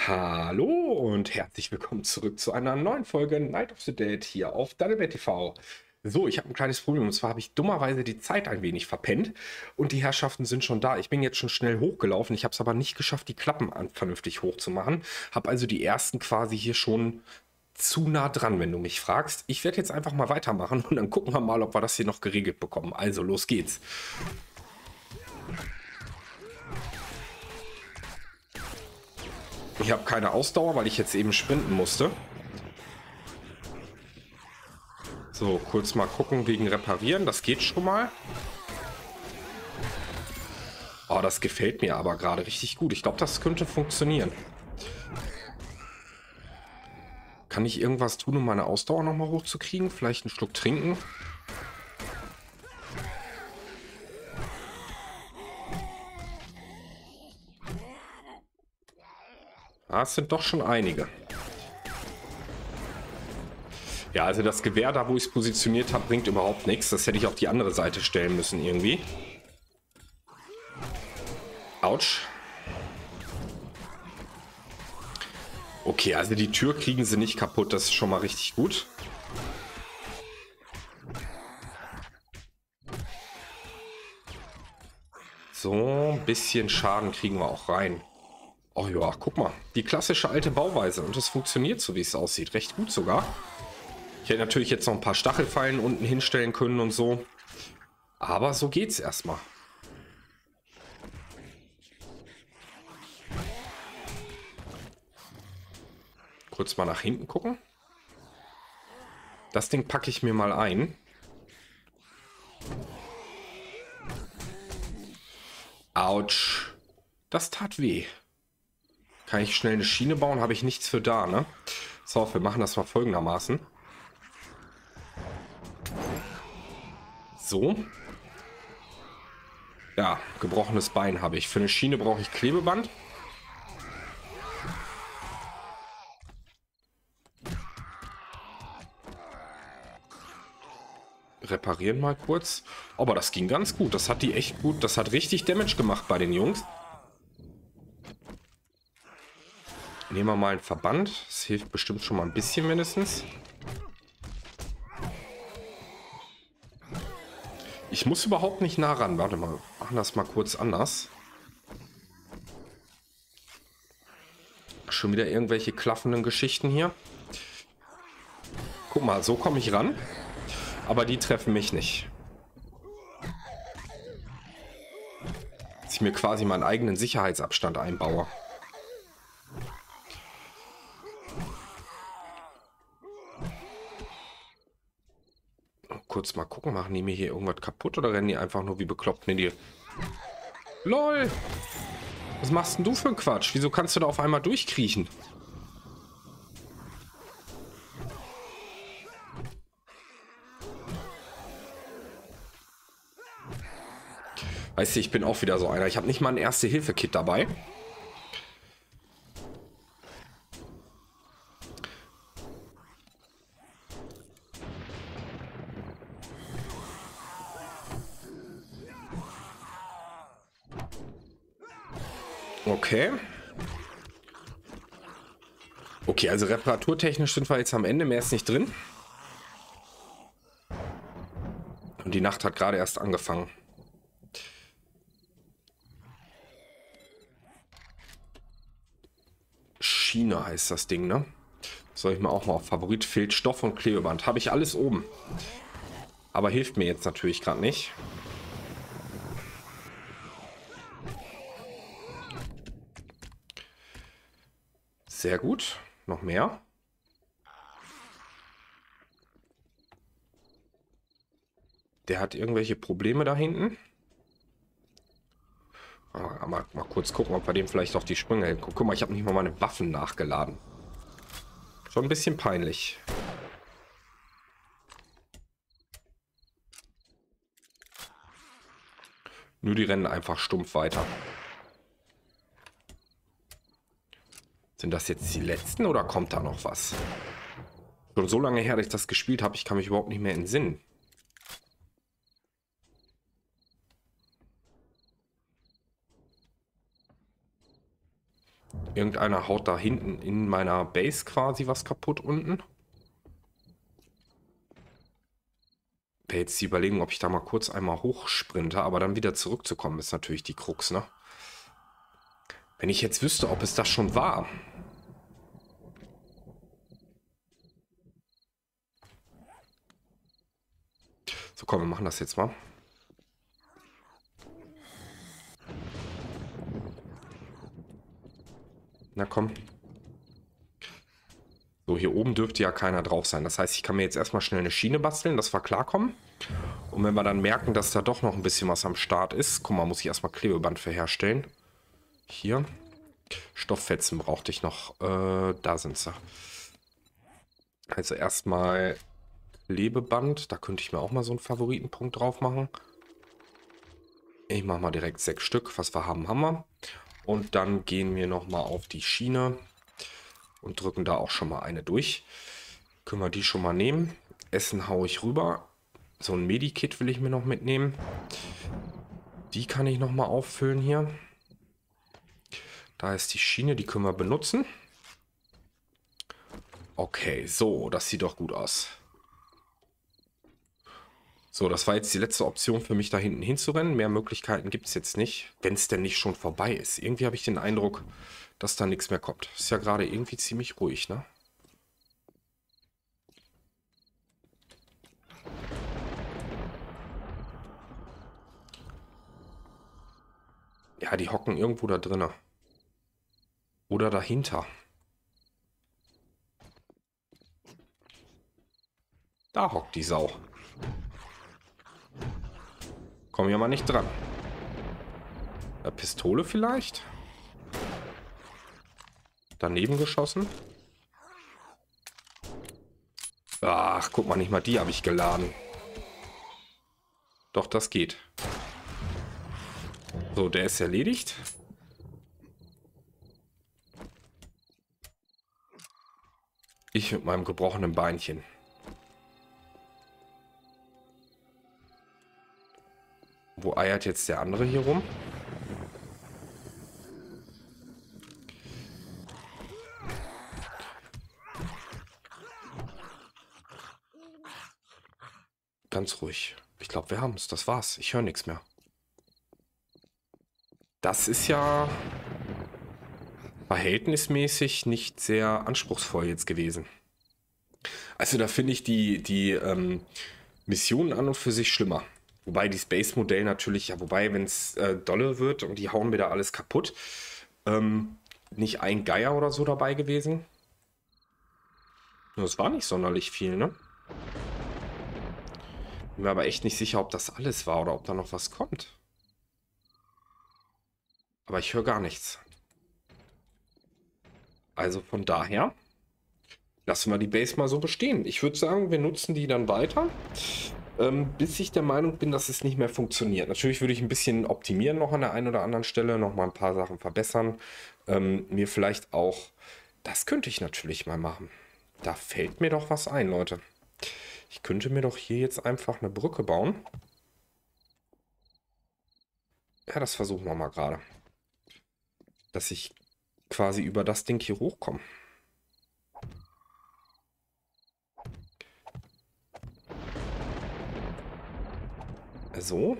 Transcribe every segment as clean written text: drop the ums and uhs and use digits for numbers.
Hallo und herzlich willkommen zurück zu einer neuen Folge Night of the Dead hier auf Dannebet TV. So, ich habe ein kleines Problem und zwar habe ich dummerweise die Zeit ein wenig verpennt und die Herrschaften sind schon da. Ich bin jetzt schon schnell hochgelaufen, ich habe es aber nicht geschafft, die Klappen vernünftig hochzumachen. Habe also die ersten quasi hier schon zu nah dran, wenn du mich fragst. Ich werde jetzt einfach mal weitermachen und dann gucken wir mal, ob wir das hier noch geregelt bekommen. Also, los geht's. Ich habe keine Ausdauer, weil ich jetzt eben sprinten musste. So, kurz mal gucken wegen Reparieren. Das geht schon mal. Oh, das gefällt mir aber gerade richtig gut. Ich glaube, das könnte funktionieren. Kann ich irgendwas tun, um meine Ausdauer nochmal hochzukriegen? Vielleicht einen Schluck trinken? Ah, es sind doch schon einige. Ja, also das Gewehr da, wo ich es positioniert habe, bringt überhaupt nichts. Das hätte ich auf die andere Seite stellen müssen irgendwie. Autsch. Okay, also die Tür kriegen sie nicht kaputt. Das ist schon mal richtig gut. So, ein bisschen Schaden kriegen wir auch rein. Oh ja, guck mal. Die klassische alte Bauweise. Und das funktioniert, so wie es aussieht. Recht gut sogar. Ich hätte natürlich jetzt noch ein paar Stachelfallen unten hinstellen können und so. Aber so geht's erstmal. Kurz mal nach hinten gucken. Das Ding packe ich mir mal ein. Autsch. Das tat weh. Kann ich schnell eine Schiene bauen? Habe ich nichts für da, ne? So, wir machen das mal folgendermaßen. So. Ja, gebrochenes Bein habe ich. Für eine Schiene brauche ich Klebeband. Reparieren mal kurz. Aber das ging ganz gut. Das hat die echt gut. Das hat richtig Damage gemacht bei den Jungs. Nehmen wir mal einen Verband. Das hilft bestimmt schon mal ein bisschen mindestens. Ich muss überhaupt nicht nah ran. Warte mal. Machen das mal kurz anders. Schon wieder irgendwelche klaffenden Geschichten hier. Guck mal, so komme ich ran. Aber die treffen mich nicht. Dass ich mir quasi meinen eigenen Sicherheitsabstand einbaue. Kurz mal gucken, machen die mir hier irgendwas kaputt oder rennen die einfach nur wie bekloppt in die... LOL! Was machst denn du für einen Quatsch? Wieso kannst du da auf einmal durchkriechen? Weißt du, ich bin auch wieder so einer. Ich habe nicht mal ein Erste-Hilfe-Kit dabei. Okay. Okay, also reparaturtechnisch sind wir jetzt am Ende. Mehr ist nicht drin. Und die Nacht hat gerade erst angefangen. Schiene heißt das Ding, ne? Soll ich mir auch mal auf Favorit fehlt Stoff und Klebeband. Habe ich alles oben. Aber hilft mir jetzt natürlich gerade nicht. Sehr gut. Noch mehr. Der hat irgendwelche Probleme da hinten. Mal kurz gucken, ob wir dem vielleicht auf die Sprünge helfen. Guck mal, ich habe nicht mal meine Waffen nachgeladen. Schon ein bisschen peinlich. Nur die rennen einfach stumpf weiter. Sind das jetzt die letzten oder kommt da noch was? Schon so lange her, dass ich das gespielt habe, ich kann mich überhaupt nicht mehr entsinnen. Irgendeiner haut da hinten in meiner Base quasi was kaputt unten. Wäre jetzt die Überlegung, ob ich da mal kurz einmal hochsprinte, aber dann wieder zurückzukommen, ist natürlich die Krux, ne? Wenn ich jetzt wüsste, ob es das schon war. So, komm, wir machen das jetzt mal. Na komm. So, hier oben dürfte ja keiner drauf sein. Das heißt, ich kann mir jetzt erstmal schnell eine Schiene basteln, dass wir klarkommen. Und wenn wir dann merken, dass da doch noch ein bisschen was am Start ist, guck mal, muss ich erstmal Klebeband für herstellen. Hier. Stofffetzen brauchte ich noch. Da sind sie. Also erstmal Klebeband. Da könnte ich mir auch mal so einen Favoritenpunkt drauf machen. Ich mache mal direkt 6 Stück. Was wir haben, haben wir. Und dann gehen wir nochmal auf die Schiene und drücken da auch schon mal eine durch. Können wir die schon mal nehmen. Essen haue ich rüber. So ein Medikit will ich mir noch mitnehmen. Die kann ich noch mal auffüllen hier. Da ist die Schiene, die können wir benutzen. Okay, so, das sieht doch gut aus. So, das war jetzt die letzte Option für mich, da hinten hinzurennen. Mehr Möglichkeiten gibt es jetzt nicht, wenn es denn nicht schon vorbei ist. Irgendwie habe ich den Eindruck, dass da nichts mehr kommt. Ist ja gerade irgendwie ziemlich ruhig, ne? Ja, die hocken irgendwo da drinnen. Oder dahinter. Da hockt die Sau. Komm ja mal nicht dran. Eine Pistole vielleicht? Daneben geschossen? Ach, guck mal, nicht mal die habe ich geladen. Doch, das geht. So, der ist erledigt. Ich mit meinem gebrochenen Beinchen. Wo eiert jetzt der andere hier rum? Ganz ruhig. Ich glaube, wir haben es. Das war's. Ich höre nichts mehr. Das ist ja verhältnismäßig nicht sehr anspruchsvoll jetzt gewesen. Also da finde ich die Missionen an und für sich schlimmer. Wobei die Space-Modell natürlich, ja, wobei, wenn es dolle wird und die hauen mir da alles kaputt, nicht ein Geier oder so dabei gewesen. Das war nicht sonderlich viel, ne? Bin mir aber echt nicht sicher, ob das alles war oder ob da noch was kommt. Aber ich höre gar nichts. Also von daher lassen wir die Base mal so bestehen. Ich würde sagen, wir nutzen die dann weiter, bis ich der Meinung bin, dass es nicht mehr funktioniert. Natürlich würde ich ein bisschen optimieren noch an der einen oder anderen Stelle, noch mal ein paar Sachen verbessern. Mir vielleicht auch, das könnte ich natürlich mal machen. Da fällt mir doch was ein, Leute. Ich könnte mir doch hier jetzt einfach eine Brücke bauen. Ja, das versuchen wir mal gerade. Dass ich quasi über das Ding hier hochkomme. So.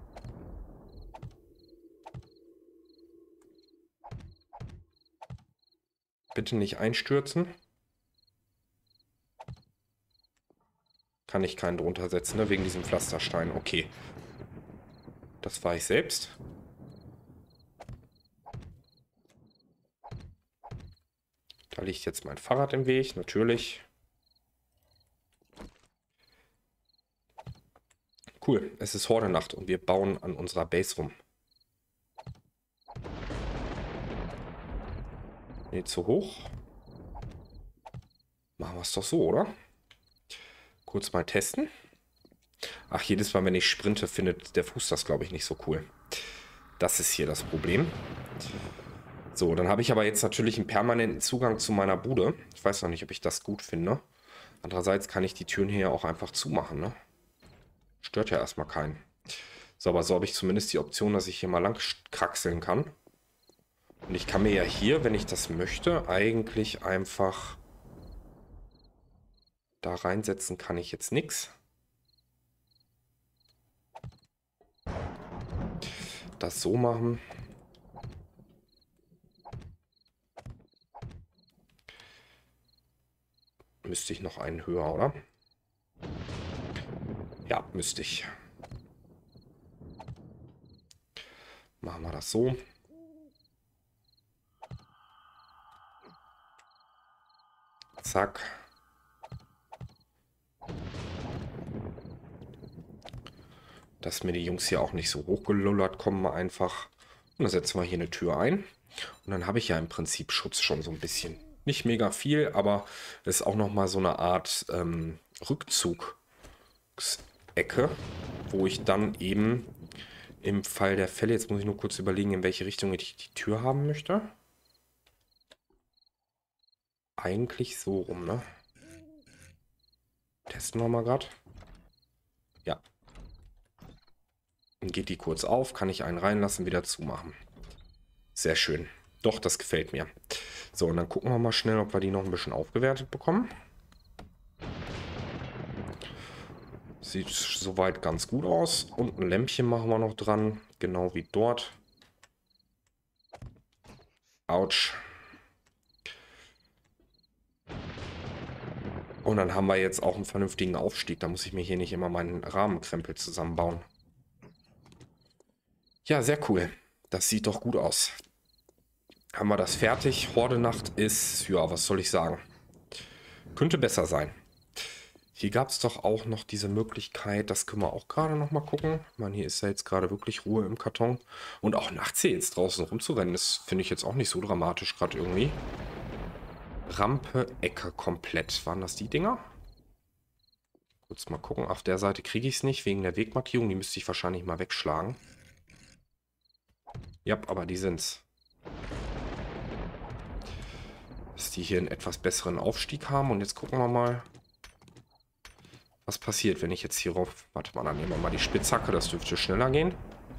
Bitte nicht einstürzen. Kann ich keinen drunter setzen, ne? Wegen diesem Pflasterstein. Okay. Das war ich selbst. Da liegt jetzt mein Fahrrad im Weg, natürlich. Cool, es ist Horde-Nacht und wir bauen an unserer Base rum. Nee, zu hoch. Machen wir es doch so, oder? Kurz mal testen. Ach, jedes Mal, wenn ich sprinte, findet der Fuß das, glaube ich, nicht so cool. Das ist hier das Problem. So, dann habe ich aber jetzt natürlich einen permanenten Zugang zu meiner Bude. Ich weiß noch nicht, ob ich das gut finde. Andererseits kann ich die Türen hier auch einfach zumachen, ne? Stört ja erstmal keinen. So, aber so habe ich zumindest die Option, dass ich hier mal lang kraxeln kann. Und ich kann mir ja hier, wenn ich das möchte, eigentlich einfach da reinsetzen, kann ich jetzt nichts. Das so machen. Müsste ich noch einen höher, oder? Ja, müsste ich. Machen wir das so. Zack. Dass mir die Jungs hier auch nicht so hochgelullert kommen einfach. Und dann setzen wir hier eine Tür ein. Und dann habe ich ja im Prinzip Schutz schon so ein bisschen. Nicht mega viel, aber es ist auch nochmal so eine Art Rückzugsecke, wo ich dann eben im Fall der Fälle, jetzt muss ich nur kurz überlegen, in welche Richtung ich die Tür haben möchte. Eigentlich so rum, ne? Testen wir mal gerade. Ja. Dann geht die kurz auf, kann ich einen reinlassen, wieder zumachen. Sehr schön. Doch, das gefällt mir. So, und dann gucken wir mal schnell, ob wir die noch ein bisschen aufgewertet bekommen. Sieht soweit ganz gut aus. Und ein Lämpchen machen wir noch dran, genau wie dort. Autsch. Und dann haben wir jetzt auch einen vernünftigen Aufstieg. Da muss ich mir hier nicht immer meinen Rahmenkrempel zusammenbauen. Ja, sehr cool. Das sieht doch gut aus. Haben wir das fertig. Horde-Nacht ist, ja, was soll ich sagen? Könnte besser sein. Hier gab es doch auch noch diese Möglichkeit, das können wir auch gerade noch mal gucken. Ich meine, hier ist ja jetzt gerade wirklich Ruhe im Karton. Und auch nachts hier jetzt draußen rumzurennen, das finde ich jetzt auch nicht so dramatisch gerade irgendwie. Rampe, Ecke komplett. Waren das die Dinger? Kurz mal gucken. Auf der Seite kriege ich es nicht, wegen der Wegmarkierung. Die müsste ich wahrscheinlich mal wegschlagen. Ja, aber die sind's. Dass die hier einen etwas besseren Aufstieg haben. Und jetzt gucken wir mal, was passiert, wenn ich jetzt hier rauf... Warte mal, dann nehmen wir mal die Spitzhacke. Das dürfte schneller gehen.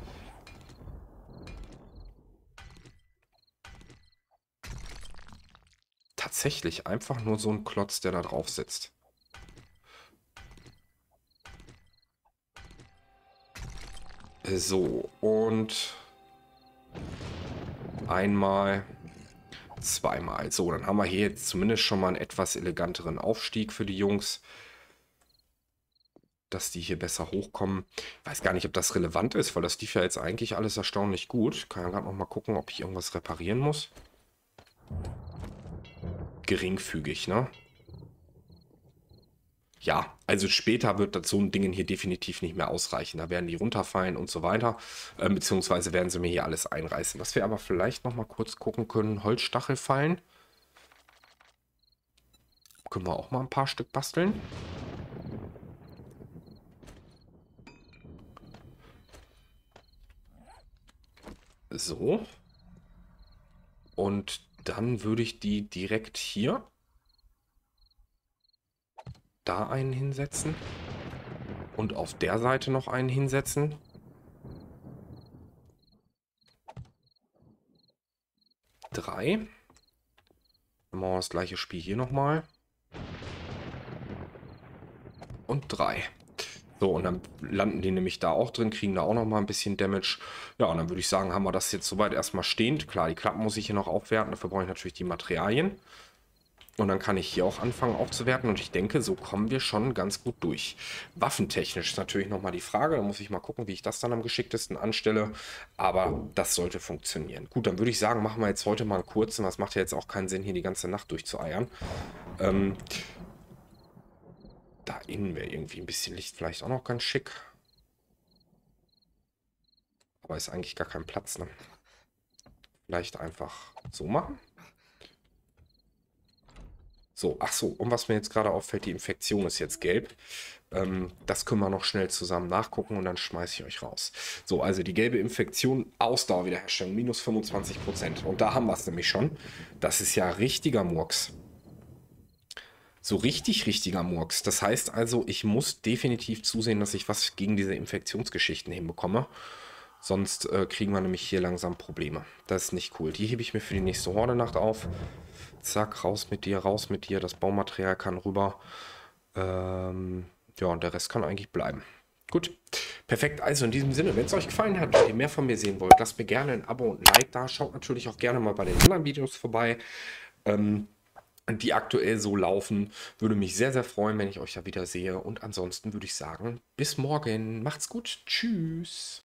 Tatsächlich einfach nur so ein Klotz, der da drauf sitzt. So, und einmal, zweimal. So, dann haben wir hier jetzt zumindest schon mal einen etwas eleganteren Aufstieg für die Jungs. Dass die hier besser hochkommen. Ich weiß gar nicht, ob das relevant ist, weil das lief ja jetzt eigentlich alles erstaunlich gut. Ich kann ja gerade noch mal gucken, ob ich irgendwas reparieren muss. Geringfügig, ne? Ja, also später wird das so ein Ding hier definitiv nicht mehr ausreichen. Da werden die runterfallen und so weiter. Beziehungsweise werden sie mir hier alles einreißen. Was wir aber vielleicht noch mal kurz gucken können, Holzstachelfallen. Können wir auch mal ein paar Stück basteln. So. Und dann würde ich die direkt hier da einen hinsetzen und auf der Seite noch einen hinsetzen. Drei. Dann machen wir das gleiche Spiel hier nochmal. Und 3. So, und dann landen die nämlich da auch drin, kriegen da auch noch mal ein bisschen Damage. Ja, und dann würde ich sagen, haben wir das jetzt soweit erstmal stehend. Klar, die Klappen muss ich hier noch aufwerten, dafür brauche ich natürlich die Materialien. Und dann kann ich hier auch anfangen aufzuwerten und ich denke, so kommen wir schon ganz gut durch. Waffentechnisch ist natürlich nochmal die Frage, da muss ich mal gucken, wie ich das dann am geschicktesten anstelle, aber das sollte funktionieren. Gut, dann würde ich sagen, machen wir jetzt heute mal einen kurzen, das macht ja jetzt auch keinen Sinn, hier die ganze Nacht durchzueiern. Da innen wäre irgendwie ein bisschen Licht vielleicht auch noch ganz schick. Aber ist eigentlich gar kein Platz, ne? Vielleicht einfach so machen. So, ach so, und was mir jetzt gerade auffällt, die Infektion ist jetzt gelb. Das können wir noch schnell zusammen nachgucken und dann schmeiße ich euch raus. So, also die gelbe Infektion, Ausdauer wiederherstellen, minus 25%. Und da haben wir es nämlich schon. Das ist ja richtiger Murks. So richtiger Murks. Das heißt also, ich muss definitiv zusehen, dass ich was gegen diese Infektionsgeschichten hinbekomme. Sonst kriegen wir nämlich hier langsam Probleme. Das ist nicht cool. Die hebe ich mir für die nächste Horde-Nacht auf. Zack, raus mit dir, raus mit dir. Das Baumaterial kann rüber. Ja, und der Rest kann eigentlich bleiben. Gut, perfekt. Also in diesem Sinne, wenn es euch gefallen hat und ihr mehr von mir sehen wollt, lasst mir gerne ein Abo und ein Like da. Schaut natürlich auch gerne mal bei den anderen Videos vorbei, die aktuell so laufen. Würde mich sehr, sehr freuen, wenn ich euch da wieder sehe. Und ansonsten würde ich sagen, bis morgen. Macht's gut. Tschüss.